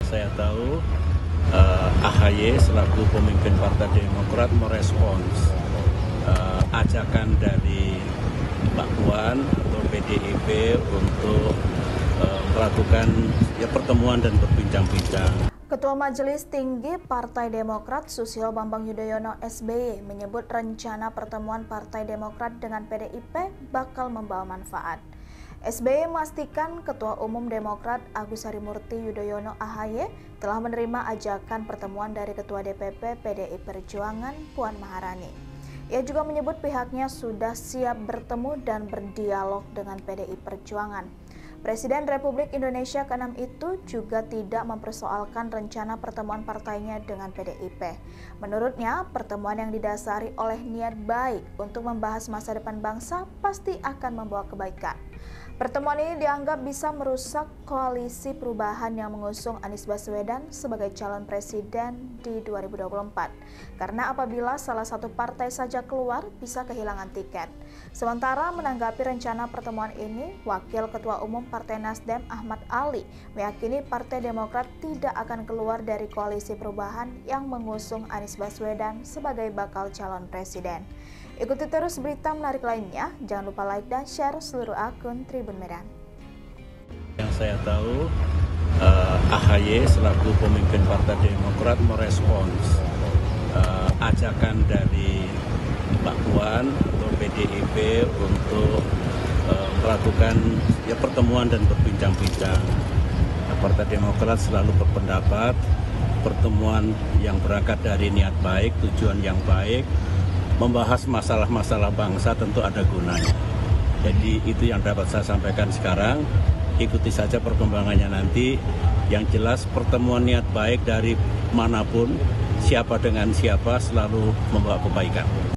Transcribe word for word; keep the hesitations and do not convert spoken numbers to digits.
Saya tahu uh, A H Y selaku pemimpin Partai Demokrat merespons uh, ajakan dari Mbak Puan atau P D I P untuk uh, melakukan ya, pertemuan dan berbincang-bincang. Ketua Majelis Tinggi Partai Demokrat Susilo Bambang Yudhoyono S B Y menyebut rencana pertemuan Partai Demokrat dengan P D I P bakal membawa manfaat. S B Y memastikan Ketua Umum Demokrat Agus Harimurti Yudhoyono A H Y telah menerima ajakan pertemuan dari Ketua D P P P D I Perjuangan Puan Maharani. Ia juga menyebut pihaknya sudah siap bertemu dan berdialog dengan P D I Perjuangan. Presiden Republik Indonesia keenam itu juga tidak mempersoalkan rencana pertemuan partainya dengan P D I P. Menurutnya, pertemuan yang didasari oleh niat baik untuk membahas masa depan bangsa pasti akan membawa kebaikan. Pertemuan ini dianggap bisa merusak koalisi perubahan yang mengusung Anies Baswedan sebagai calon presiden di dua ribu dua puluh empat. Karena apabila salah satu partai saja keluar, bisa kehilangan tiket. Sementara menanggapi rencana pertemuan ini, Wakil Ketua Umum Partai Nasdem Ahmad Ali meyakini Partai Demokrat tidak akan keluar dari koalisi perubahan yang mengusung Anies Baswedan sebagai bakal calon presiden. Ikuti terus berita menarik lainnya, jangan lupa like dan share seluruh akun Tribun Medan. Yang saya tahu, uh, A H Y selaku pemimpin Partai Demokrat merespons uh, ajakan dari Mbak Puan atau P D I P untuk uh, melakukan ya, pertemuan dan berbincang-bincang. Nah, Partai Demokrat selalu berpendapat pertemuan yang berangkat dari niat baik, tujuan yang baik, membahas masalah-masalah bangsa tentu ada gunanya. Jadi itu yang dapat saya sampaikan sekarang. Ikuti saja perkembangannya nanti. Yang jelas pertemuan niat baik dari manapun, siapa dengan siapa selalu membawa kebaikan.